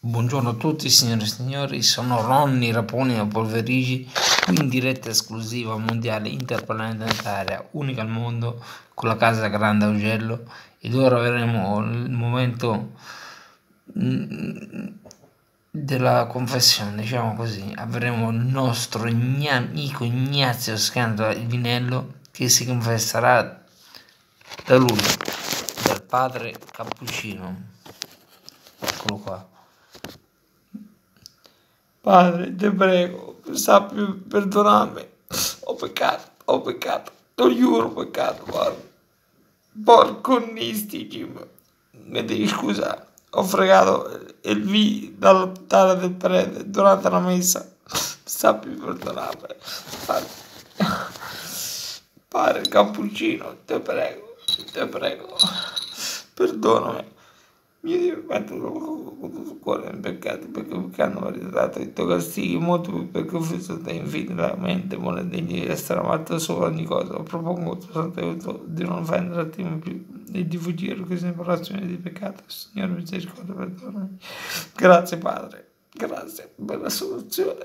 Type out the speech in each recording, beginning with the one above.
Buongiorno a tutti signore e signori, sono Ronny Raponi da Polverigi, qui in diretta esclusiva mondiale interplanetaria, unica al mondo, con la casa Grande Augello, ed ora avremo il momento della confessione, diciamo così. Avremo il nostro amico Ignazio Scandola il Vinello che si confesserà da lui, dal padre Cappuccino. Eccolo qua. Padre, te prego, sappi perdonarmi. Ho peccato, lo giuro, ho peccato, guarda. Porco nistici, mi devi scusare. Ho fregato il V dall'altare del prete durante la messa. Sappi perdonarmi. Padre Cappuccino, te prego, perdonami. Io ti metto sul cuore in peccato perché hanno meritato il tuo castigo molto più perché ho fatto te infinitamente buone degni di essere amato sopra ogni cosa. Propongo il tuo santo aiuto di non offendere a te più e di fuggire questa separazione di peccato. Signore misericordia, perdonami. Grazie Padre, grazie per la soluzione.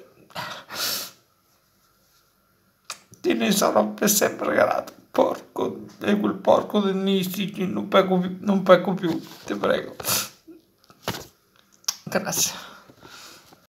Te ne sarò per sempre grato. Porco, e quel porco del Nistici, non pecco più, te prego. Grazie.